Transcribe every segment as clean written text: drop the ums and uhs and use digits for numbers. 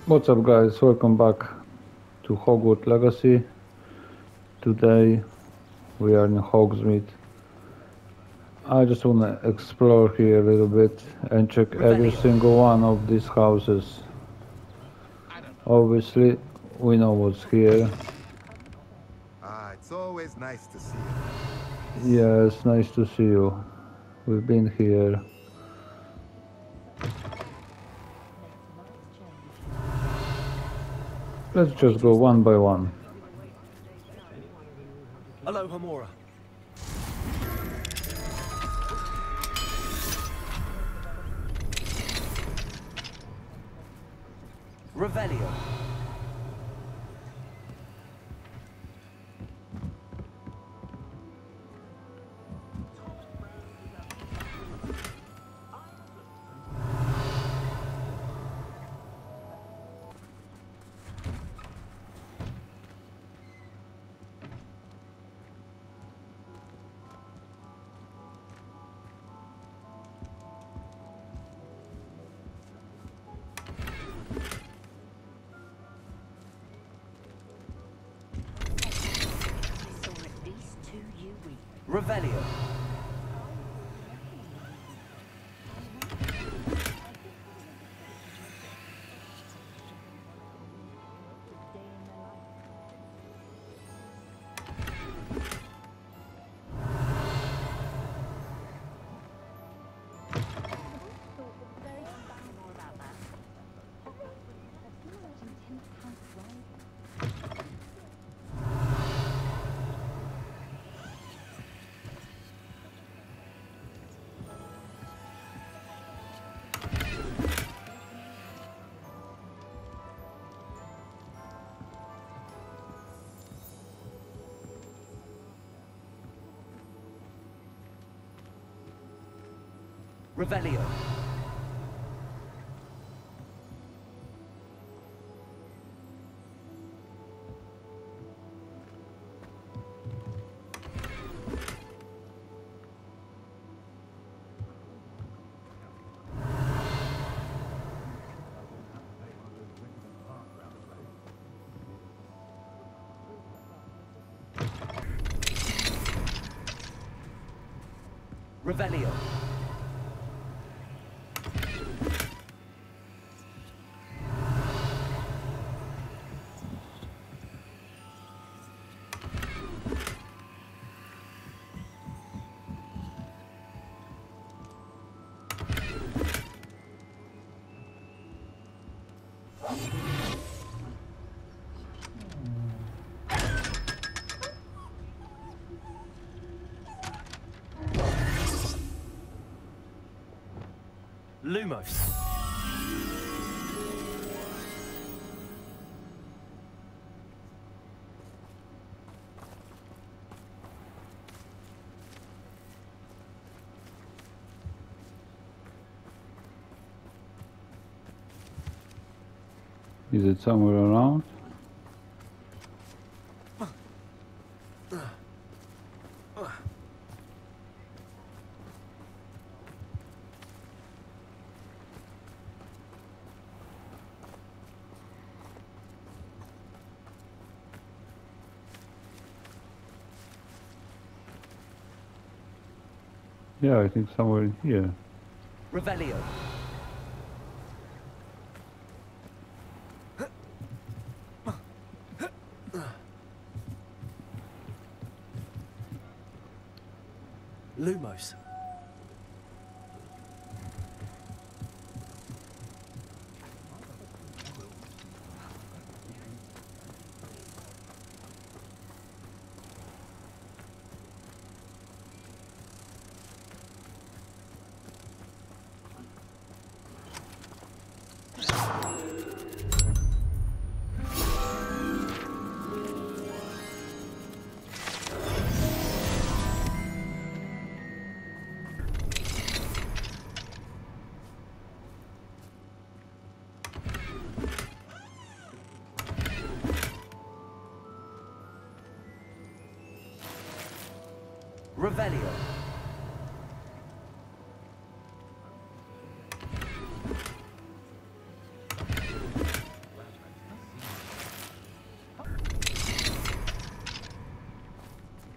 What's up, guys? Welcome back to Hogwarts Legacy. Today we are in Hogsmeade. I just want to explore here a little bit and check every Revelio. single one of these houses. Obviously, we know what's here. It's always nice to see you. Yes, nice to see you. We've been here. Let's just go one by one. Alohomora. Revelio. Revelio. Revelio. Revelio. Lumos. Is it somewhere around? Yeah, I think somewhere in here. Revelio. Lumos. Revelio.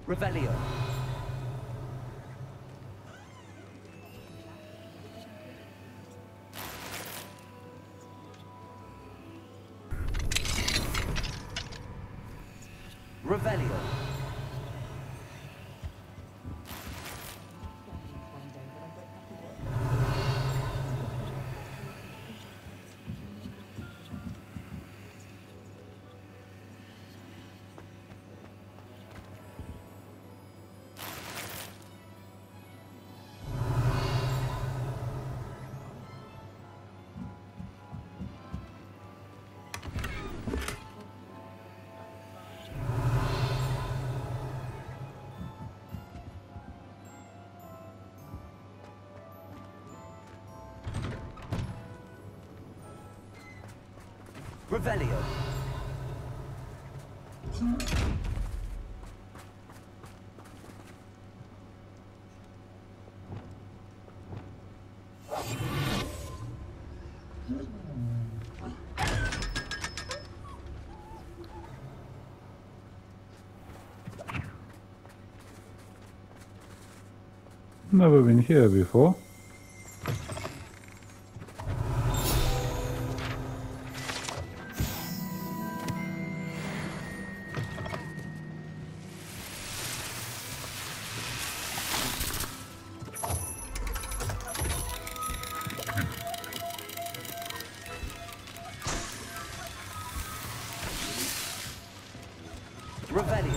Revelio. Revelio. Revelio. Never been here before. Revelio.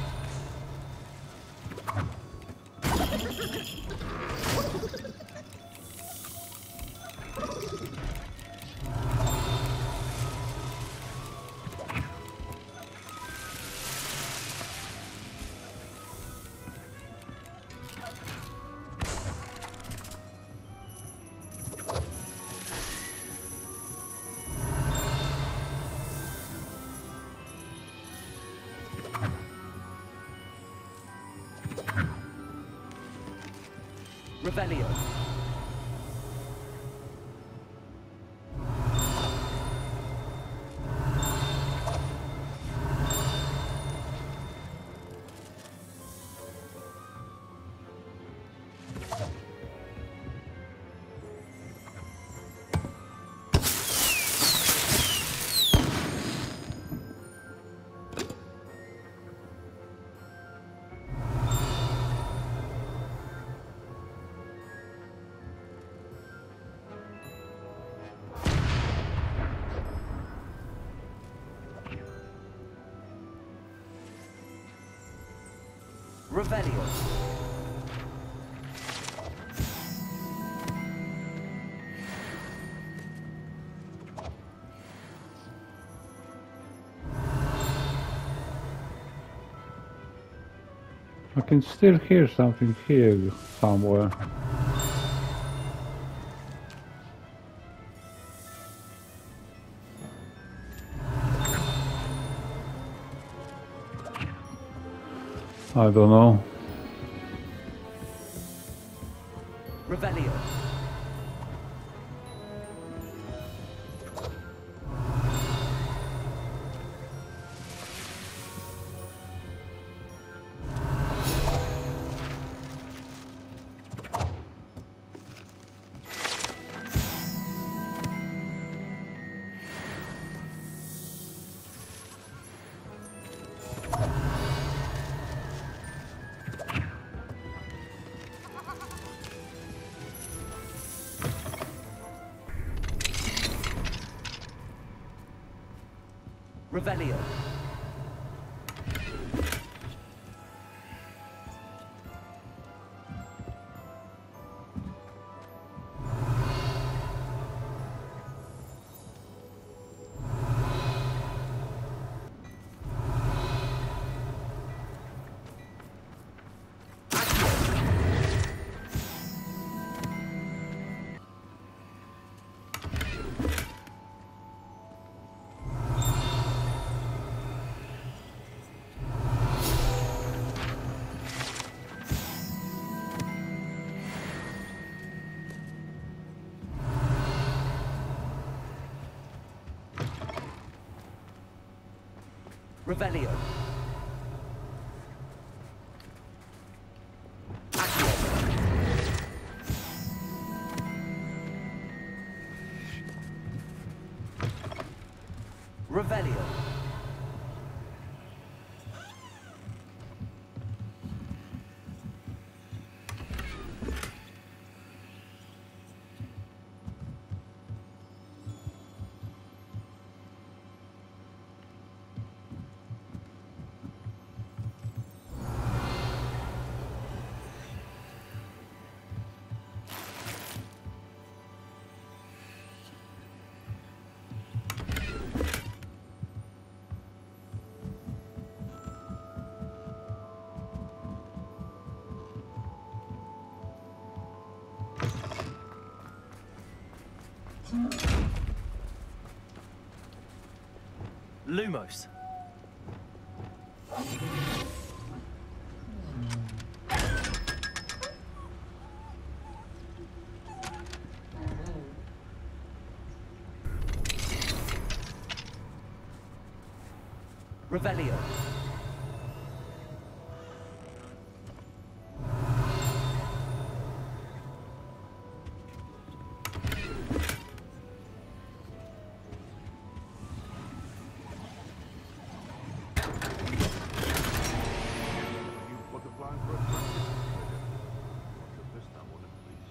Revelio. Revelio. I can still hear something here somewhere. I don't know. Revelio. Revelio. Revelio. Revelio. Lumos. Revelio. You put the plan for a practice. Watch this time, won't it, please?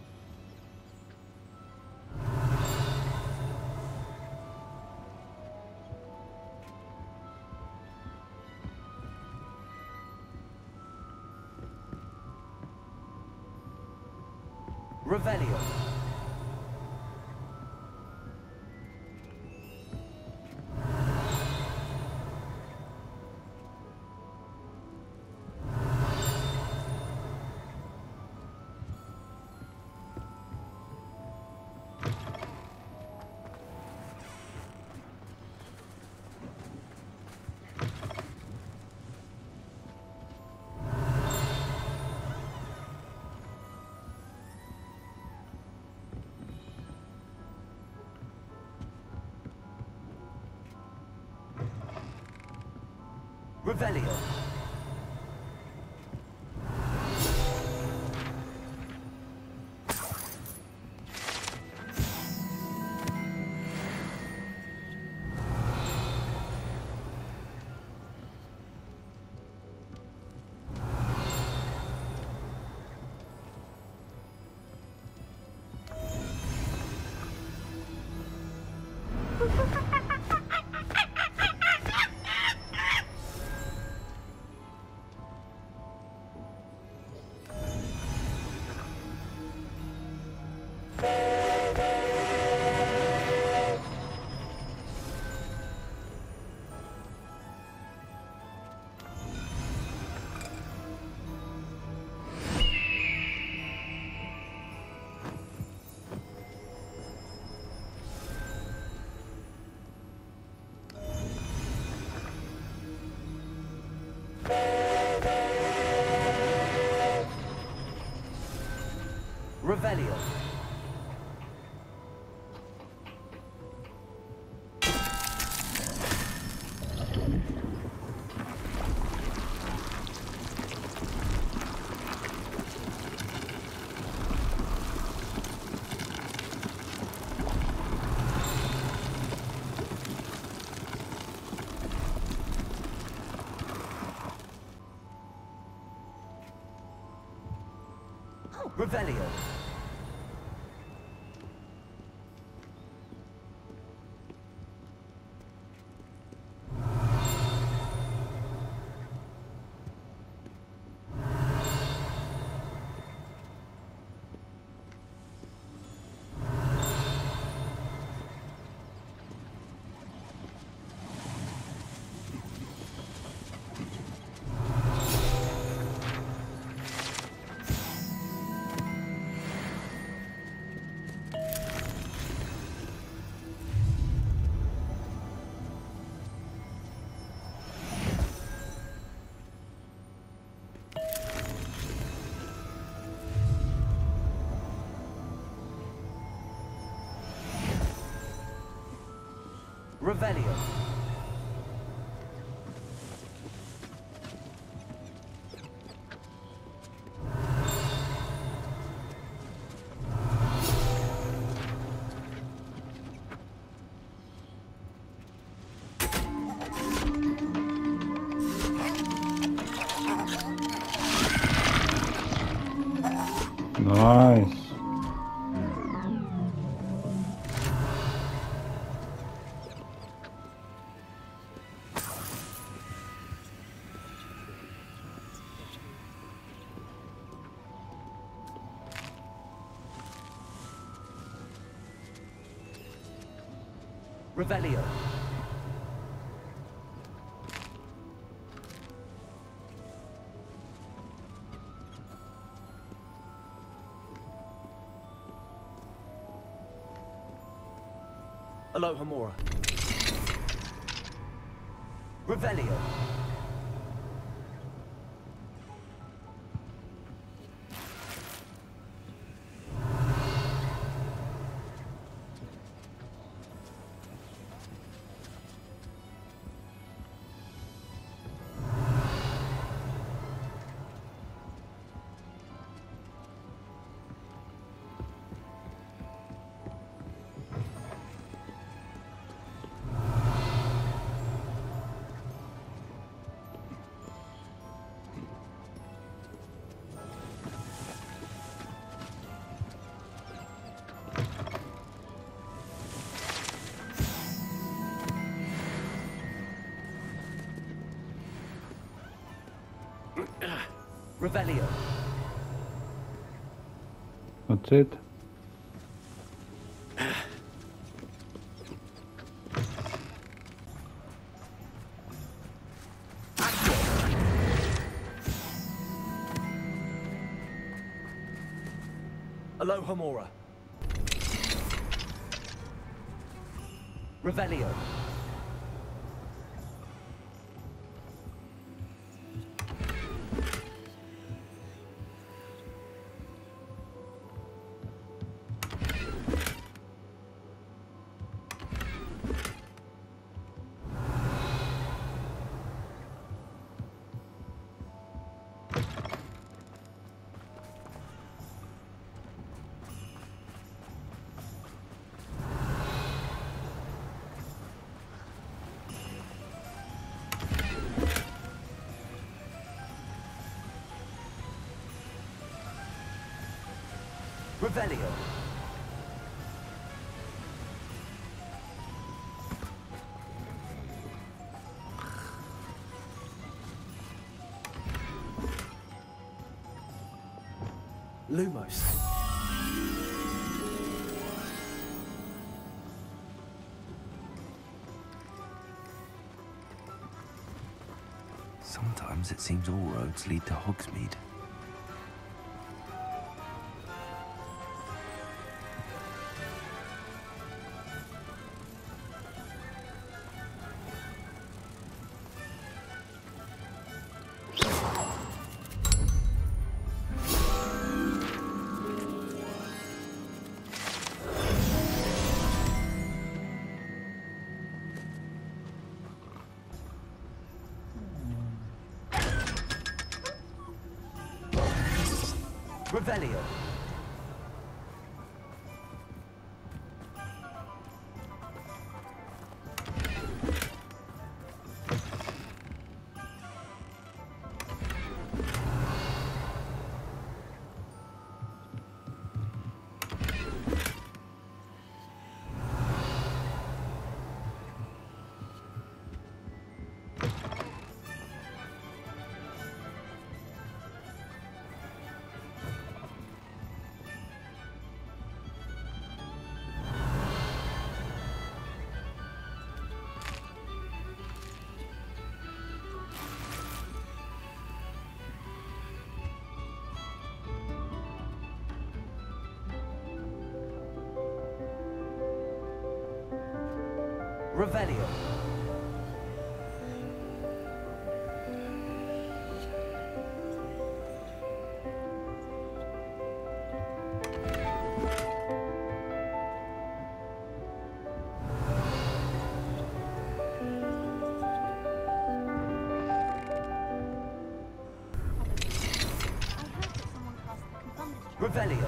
Revelio. Revelio. Revelio. Revelio. Revelio. Nice. Revelio. Alohomora. Revelio. Revelio. That's it. Alohomora. Revelio. Revelio. Lumos. Sometimes it seems all roads lead to Hogsmeade. Revelio. Revelio. Revelio.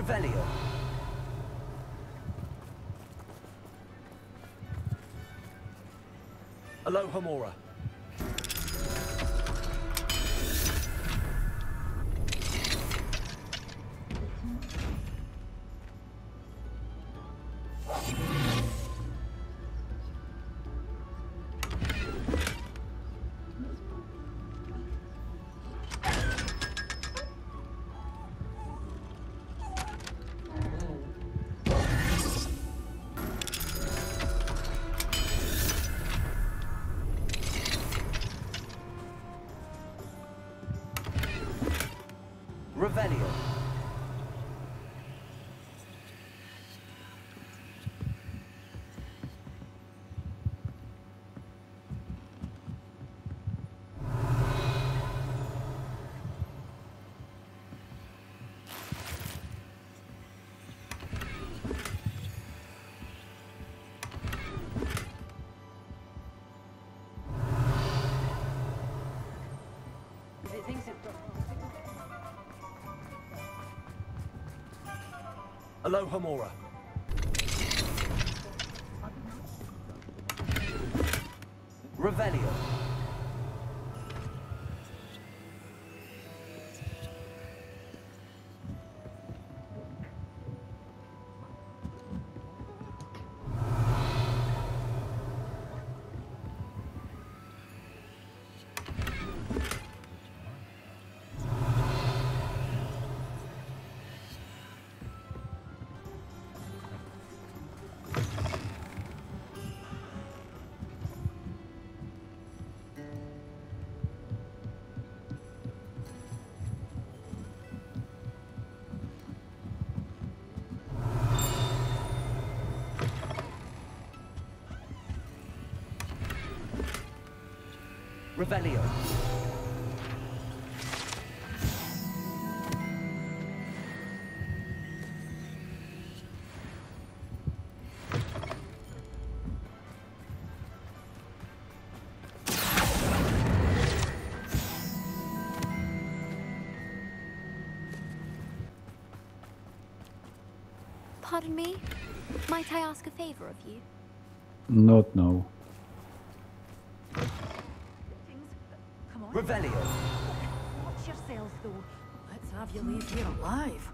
Revelio. Alohomora. Revelio. Alohomora. Revelio. Revelio. Pardon me? Might I ask a favor of you? Not now. Come on. Revelio. Watch yourself, though. Let's have you leave here alive.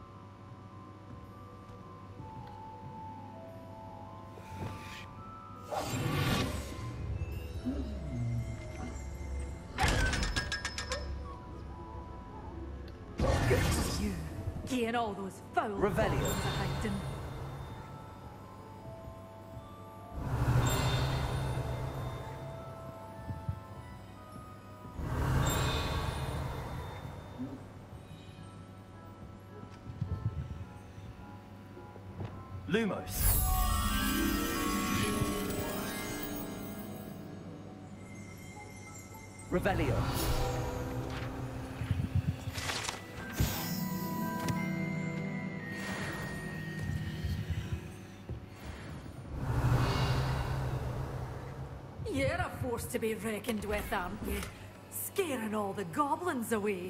Good to you. Getting all those foul Revelio. goblins a hiding. Lumos. Revelio. You're a force to be reckoned with, aren't you? Scaring all the goblins away.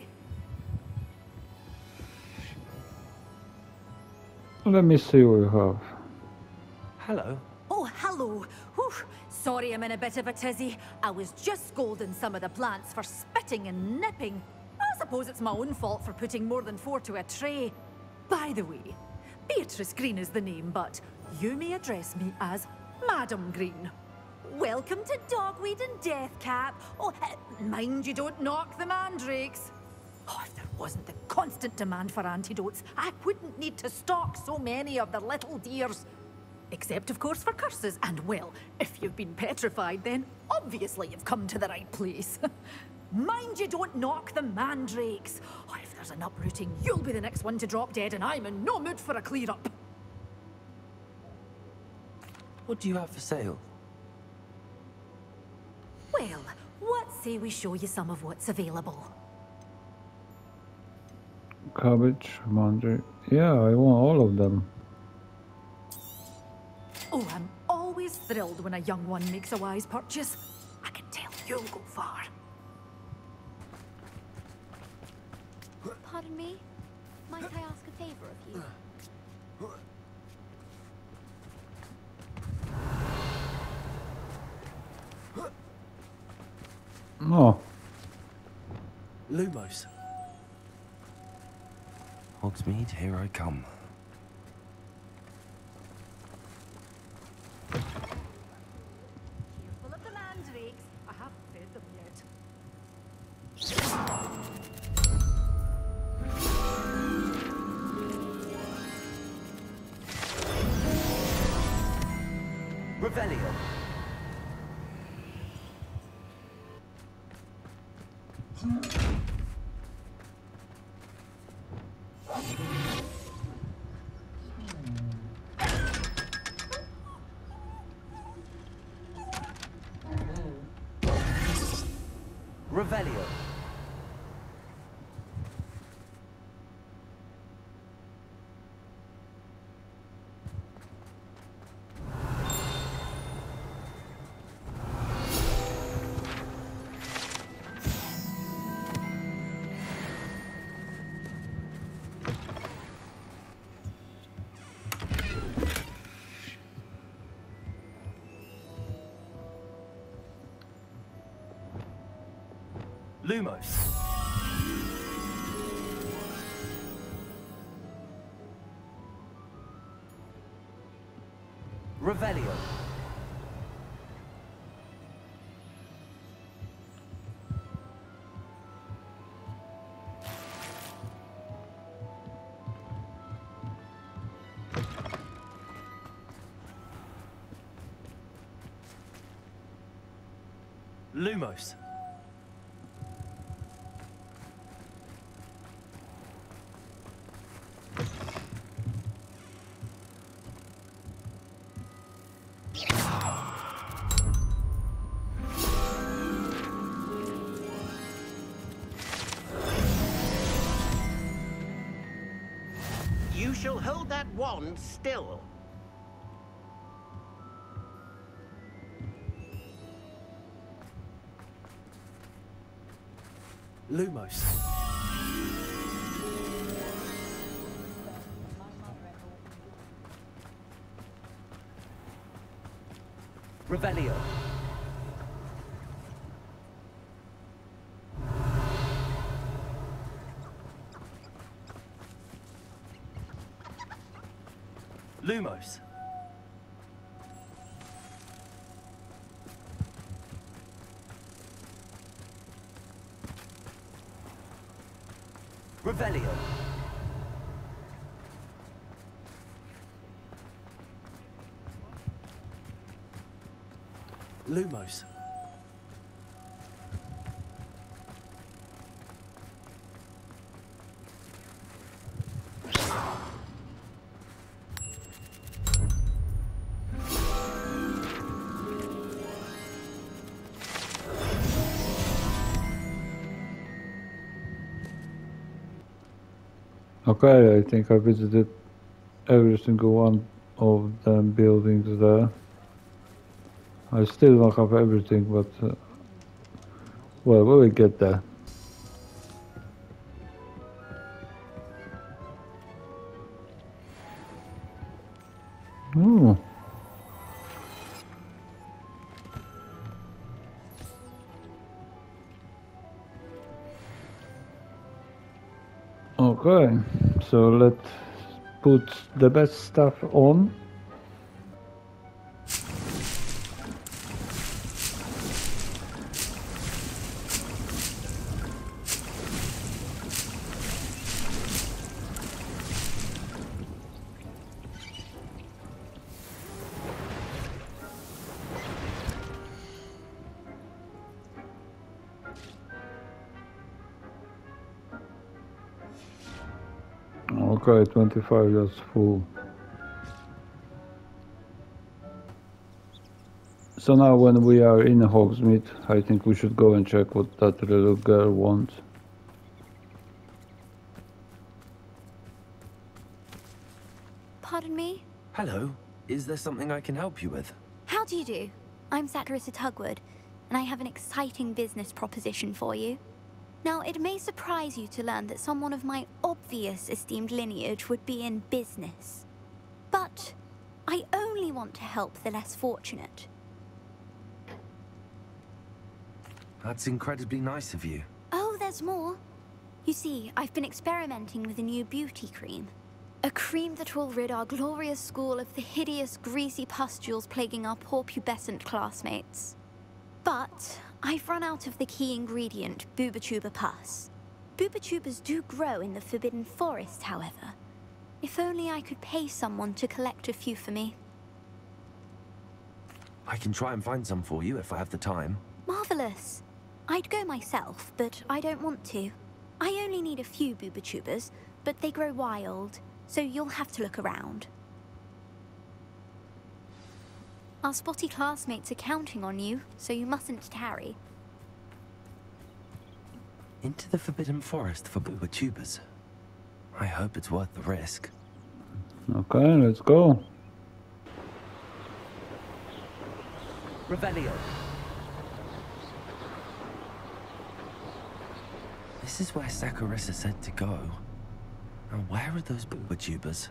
Let me see what you have. Hello. Oh, hello. Whew. Sorry I'm in a bit of a tizzy. I was just scolding some of the plants for spitting and nipping. I suppose it's my own fault for putting more than 4 to a tray. By the way, Beatrice Green is the name, but you may address me as Madam Green. Welcome to Dogweed and Deathcap. Oh, mind you don't knock the mandrakes. Oh, if there wasn't the constant demand for antidotes, I wouldn't need to stock so many of the little dears. Except, of course, for curses. And, well, if you've been petrified, then obviously you've come to the right place. Mind you don't knock the mandrakes. Oh, if there's an uprooting, you'll be the next one to drop dead, and I'm in no mood for a clear-up. What do you have for sale? Well, what say we show you some of what's available? Cabbage, mandarin. Yeah, I want all of them. Oh, I'm always thrilled when a young one makes a wise purchase. I can tell you'll go far. Pardon me? Might I ask a favor of you? No. Lumos. Hogsmeade, here I come. Careful of the mandrakes. I haven't fed them yet. Revelio. Revelio. Lumos. Revelio. Lumos. You shall hold that wand still. Lumos. Revelio. Lumos. Revelio. Lumos. Okay, I think I visited every single one of them buildings there. I still don't have everything, but well, we will get there. Ooh. Okay, so let's put the best stuff on. Okay, 25, that's full. So now when we are in Hogsmeade, I think we should go and check what that little girl wants. Pardon me? Hello. Is there something I can help you with? How do you do? I'm Saturissa Tugwood, and I have an exciting business proposition for you. Now, it may surprise you to learn that someone of my obvious esteemed lineage would be in business. But I only want to help the less fortunate. That's incredibly nice of you. Oh, there's more. You see, I've been experimenting with a new beauty cream. A cream that will rid our glorious school of the hideous, greasy pustules plaguing our poor pubescent classmates. But I've run out of the key ingredient, Bubatuba pus. Bubachubas do grow in the Forbidden Forest, however. If only I could pay someone to collect a few for me. I can try and find some for you if I have the time. Marvelous. I'd go myself, but I don't want to. I only need a few Bubachubas, but they grow wild, so you'll have to look around. Our spotty classmates are counting on you, so you mustn't tarry. Into the Forbidden Forest for Bubachubas. I hope it's worth the risk. Okay, let's go. Revelio. This is where Saccharissa said to go. Now where are those Bubachubas?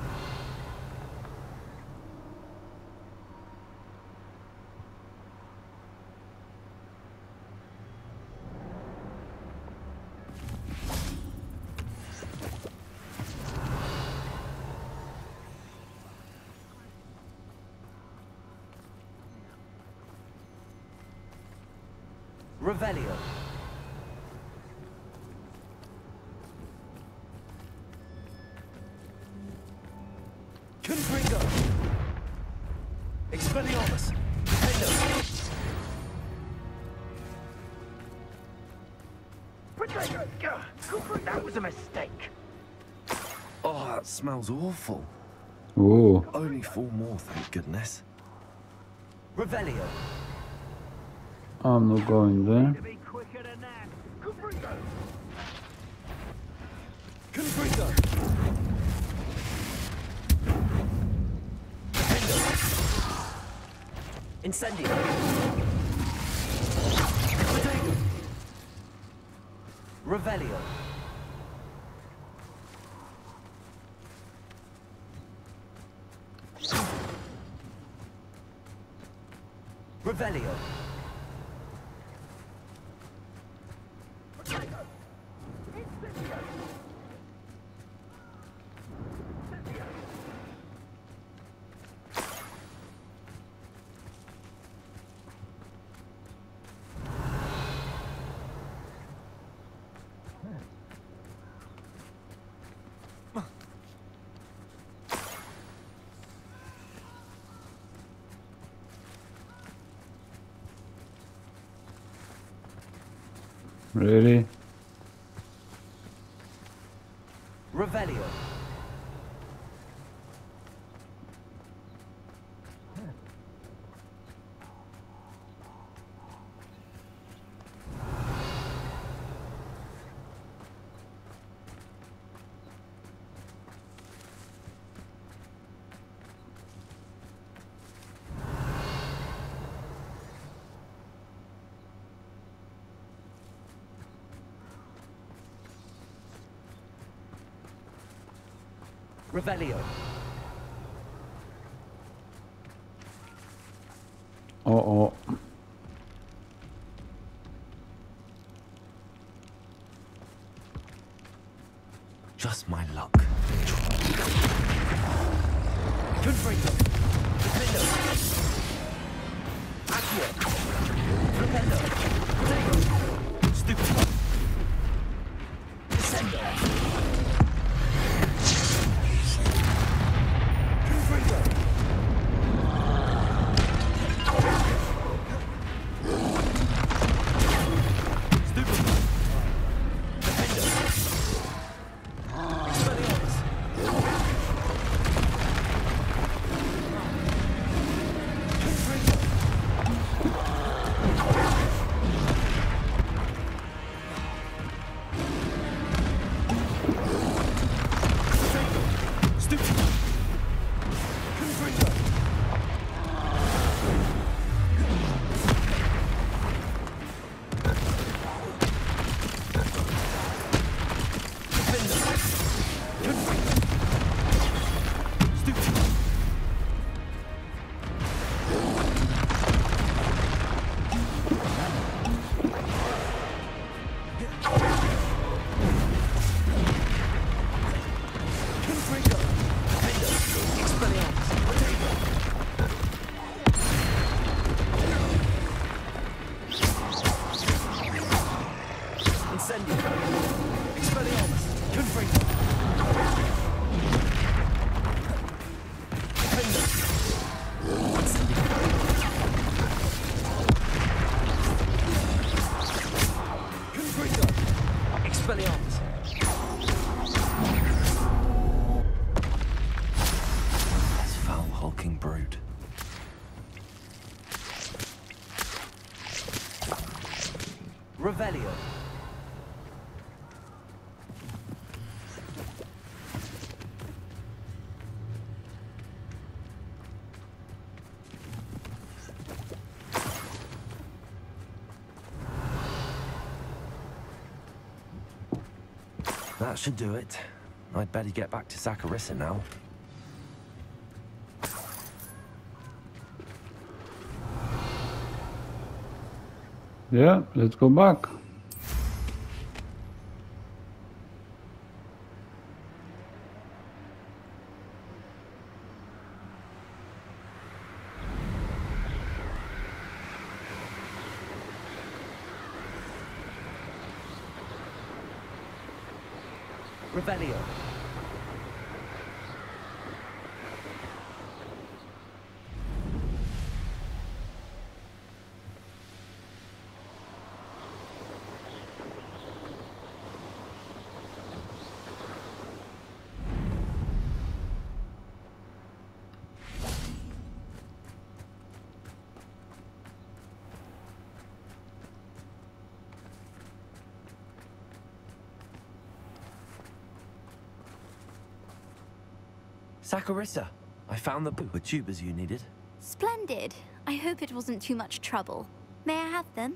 Revelio. Confringo! Expelliarmus! Defendo! That was a mistake. Oh, that smells awful. Ooh. Only 4 more, thank goodness. Revelio. I'm not going there. Be quicker than that. Confringo! Confringo! Incendio. Potato! Revelio. Revelio. Really? Revelio. Revelio. Uh-oh. Just my luck. Confringo! Defendo. Accio. Rependo. Potato! Stupid! Descendo. Confringo! Confringo. Defender. Expelliarmus. Potato. Incendio. Expelliarmus. Confringo. Defender. Incendio. Confringo. Expelliarmus. This foul, hulking brute. Revelio. That should do it. I'd better get back to Saccharissa now. Yeah, let's go back. Revelio. Saccharissa, I found the Buba tubers you needed. Splendid. I hope it wasn't too much trouble. May I have them?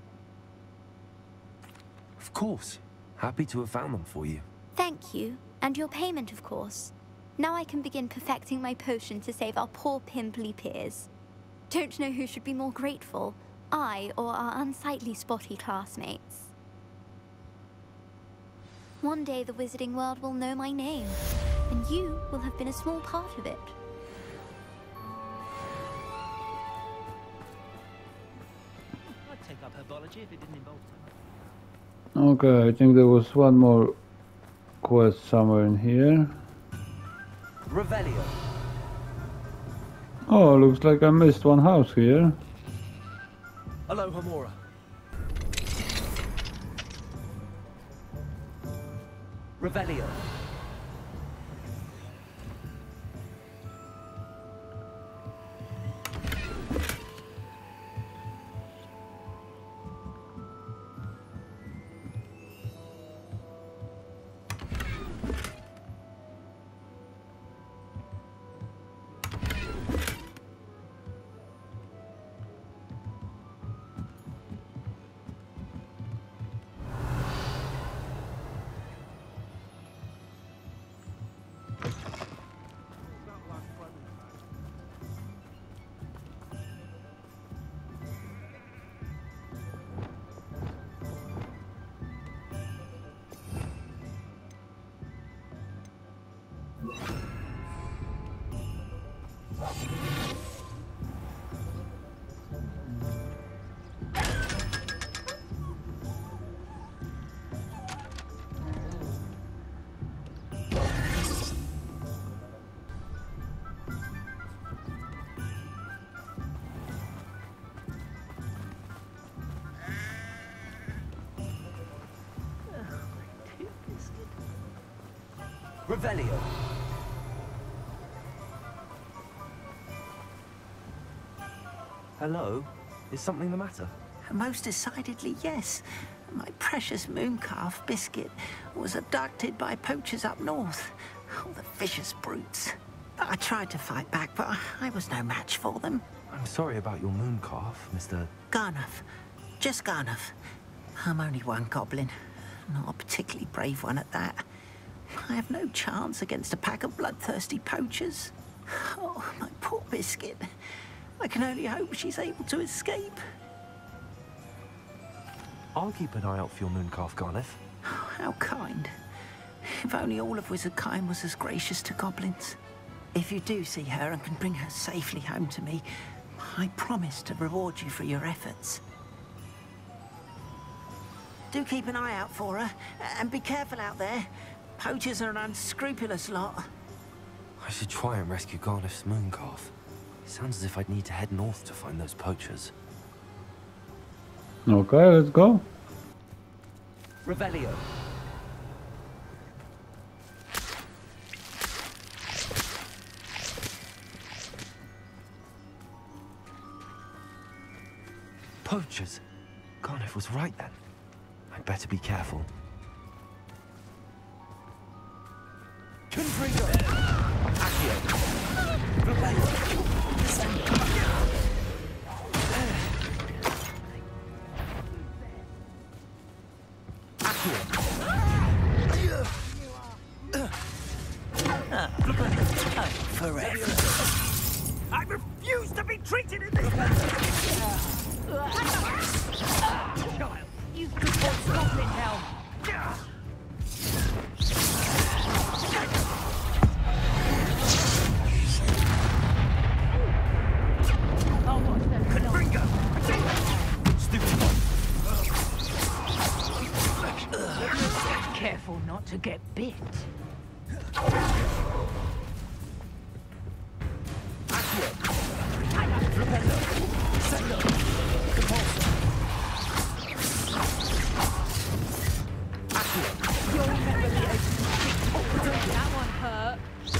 Of course. Happy to have found them for you. Thank you. And your payment, of course. Now I can begin perfecting my potion to save our poor pimply peers. Don't know who should be more grateful, I or our unsightly spotty classmates. One day the wizarding world will know my name, and you will have been a small part of it. I'd take up herbology if it didn't involve Okay, I think there was one more quest somewhere in here. Revelio. Oh, looks like I missed one house here. Alohomora. Revelio. Revelio. Hello? Is something the matter? Most decidedly, yes. My precious mooncalf, Biscuit, was abducted by poachers up north. Oh, the vicious brutes. I tried to fight back, but I was no match for them. I'm sorry about your mooncalf, Mr. Garnuff. Just Garnuff. I'm only one goblin. Not a particularly brave one at that. I have no chance against a pack of bloodthirsty poachers. Oh, my poor Biscuit. I can only hope she's able to escape. I'll keep an eye out for your Mooncalf, Garneth. How kind. If only all of Wizardkind was as gracious to goblins. If you do see her and can bring her safely home to me, I promise to reward you for your efforts. Do keep an eye out for her, and be careful out there. Poachers are an unscrupulous lot. I should try and rescue Garneth's Mooncalf. It sounds as if I'd need to head north to find those poachers. Okay, let's go. Revelio. Poachers? Garneth was right then. I'd better be careful. Confringo. Accio. Revelio. Forever. I refuse to be treated in this way! Child, you could want goblin helm! Careful not to get bit. That one hurt.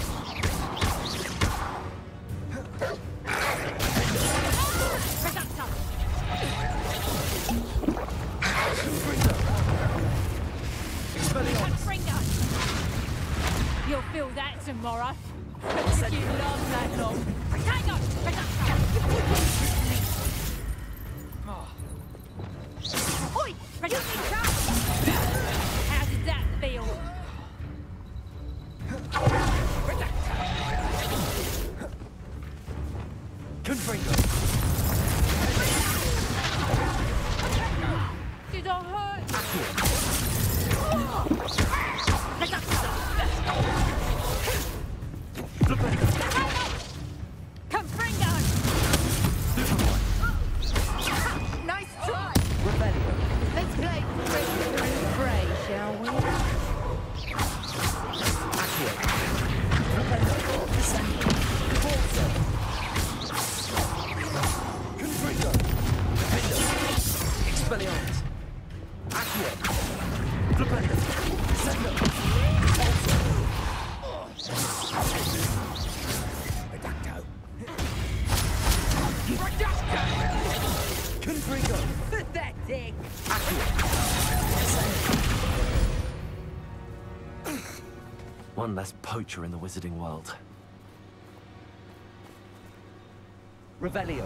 You'll feel that tomorrow. If you last that long. Hang on! Oi! How did that feel? Did I hurt? Confringo! Nice try! Let's play Pray, shall we? Expelliarmus. Confringo. Pathetic. One less poacher in the wizarding world. Revelio.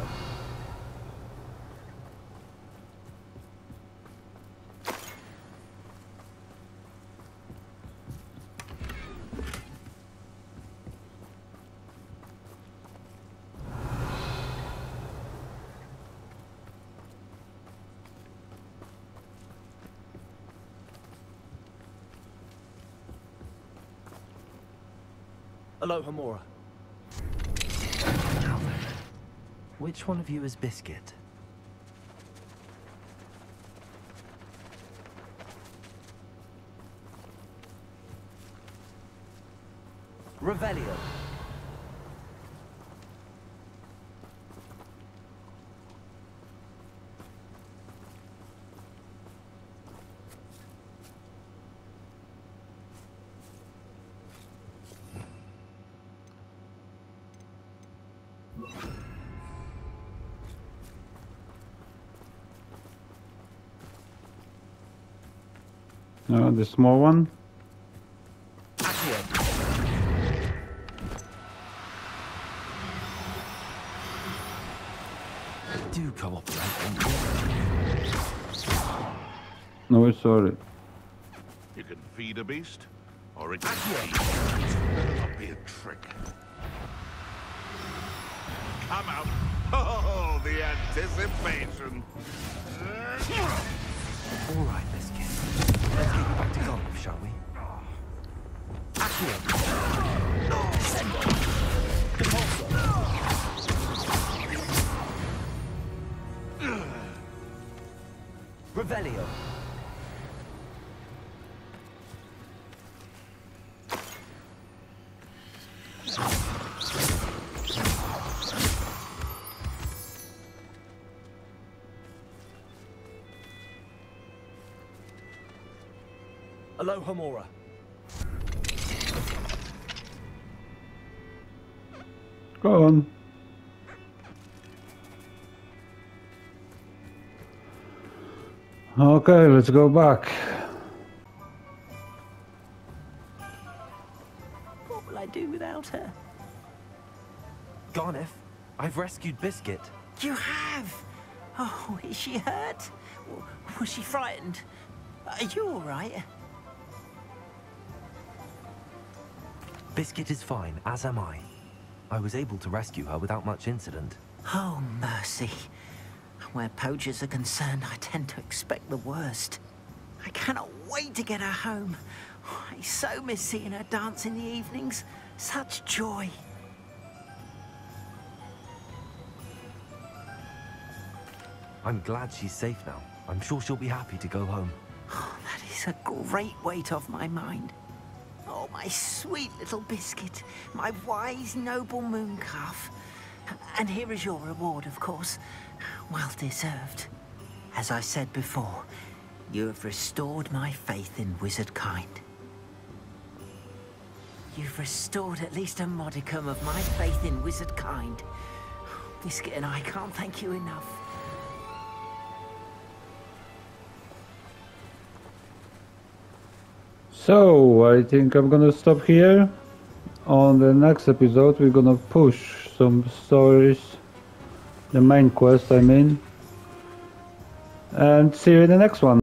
Aloha, Mora. Which one of you is Biscuit? Revelio. The small one. Do cooperate. No, sorry. You can feed a beast, or it can feed. Better not be a trick. Come out. anticipation. All right, Biscuit. Let's get you back to Garlic, shall we? Accio. Sendo. Impulso. Revelio. Alohomora. Go on. Okay, let's go back. What will I do without her? Garneth, I've rescued Biscuit. You have? Oh, is she hurt? Was she frightened? Are you all right? Biscuit is fine, as am I. I was able to rescue her without much incident. Oh, mercy. Where poachers are concerned, I tend to expect the worst. I cannot wait to get her home. I so miss seeing her dance in the evenings. Such joy. I'm glad she's safe now. I'm sure she'll be happy to go home. Oh, that is a great weight off my mind. Oh, my sweet little Biscuit, my wise, noble mooncalf. And here is your reward, of course. Well deserved. As I said before, you have restored my faith in wizard kind. You've restored at least a modicum of my faith in wizard kind. Biscuit and I can't thank you enough. So, I think I'm gonna stop here. On the next episode, we're gonna push some stories, the main quest, I mean. And see you in the next one.